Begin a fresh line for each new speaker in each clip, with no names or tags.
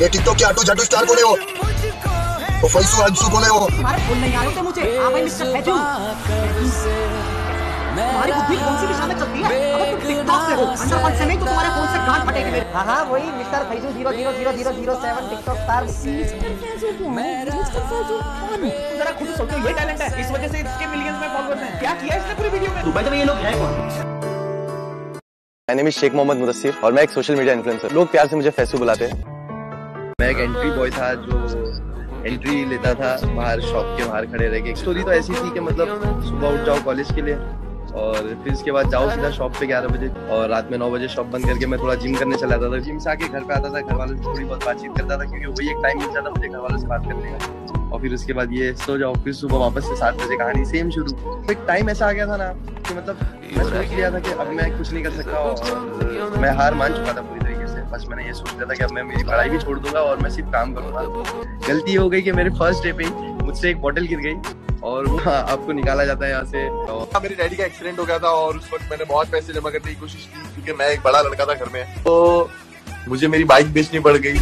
ये टिकटॉक के आटू जाटू स्टार कौन है वो? वो फैसू अंशु कौन है वो?
तुम्हारे फोन नहीं आ रहे थे मुझे। हाँ भाई मिस्टर फैजू, तुम्हारी बुद्धि कौन सी दिशा में चलती है? अगर तुम टिकटॉक से हो, अंडरवर्ल्ड से नहीं तो तुम्हारे फोन से गांठ फटेगी मेरी। हाँ वही mister Faizu 000007 TikTok star. Mister Faizu कौन? जरा खुद सोचो, ये टैलेंट है, इस वजह से इसके मिलियंस में फॉलोअर्स हैं। क्या किया इसने पूरी वीडियो में? भाई तो ये लोग हैं कौन?
My name is Sheikh Mohammad Mudassir और मैं एक सोशल मीडिया इन्फ्लुएंसर। लोग प्यार से मुझे फैसू बुलाते हैं। मैं एक एंट्री बॉय था जो एंट्री लेता था बाहर, शॉप के बाहर खड़े रह के। स्टोरी तो ऐसी थी कि मतलब सुबह उठ जाओ कॉलेज के लिए और फिर इसके बाद जाओ सीधा शॉप पे 11 बजे और रात में 9 बजे शॉप बंद करके मैं थोड़ा जिम करने चला जाता था। जिम से आके घर पे आता था, घर वालों से थोड़ी बहुत बातचीत करता था क्योंकि वही एक टाइम मिल जाता मुझे घर वालों से बात करने का। और फिर उसके बाद ये सो जाओ, फिर सुबह वापस से 7 बजे कहानी सेम शुरू। तो एक टाइम ऐसा आ गया था ना कि मतलब मैं सोच लिया था कि अब मैं कुछ नहीं कर सकता और मैं हार मान चुका था पूरी तरीके से। बस मैंने ये सोच लिया था कि अब मैं मेरी पढ़ाई भी छोड़ दूंगा और मैं सिर्फ काम करूंगा। गलती हो गई कि मेरे फर्स्ट डे पे ही मुझसे एक बॉटल गिर गई और वो आपको निकाला जाता है यहाँ से।
तो मेरे डैडी का एक्सीडेंट हो गया था और उस वक्त मैंने बहुत पैसे जमा करने की कोशिश की क्योंकि मैं एक बड़ा लड़का था घर में, तो मुझे मेरी बाइक बेचनी पड़ गई।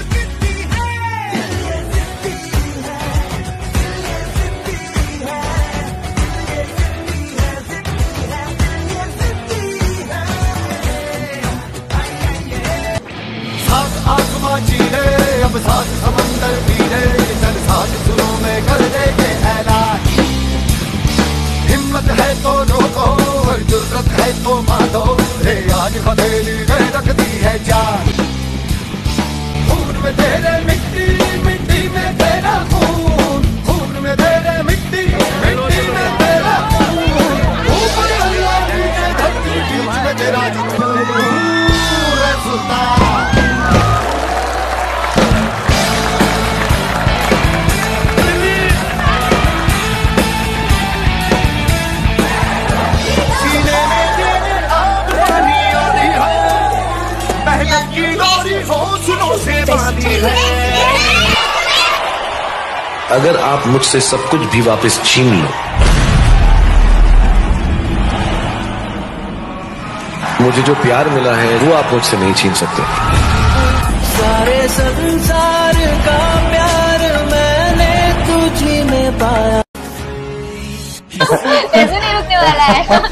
अब साथ समंदर पीले चल साथ सुरों में कर देंगे ऐलान। हिम्मत है तो रोको और जुर्रत है तो मारो, रे आज हथेली में रख दी है जान। खून में तेरे मिट्टी, मिट्टी में तेरा खून, खून में तेरे मिट्टी, मिट्टी में तेरा खून। ऊपर अल्लाह की धरती, बीच में तेरा जुनून है सुल्तान।
अगर आप मुझसे सब कुछ भी वापस छीन लो, मुझे जो प्यार मिला है वो आप मुझसे नहीं छीन सकते।
सारे संसार का प्यार मैंने तुझी में पाया।
ऐसे नहीं रुकने वाला है।